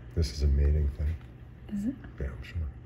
This is a mating thing. Is it? Yeah, I'm sure.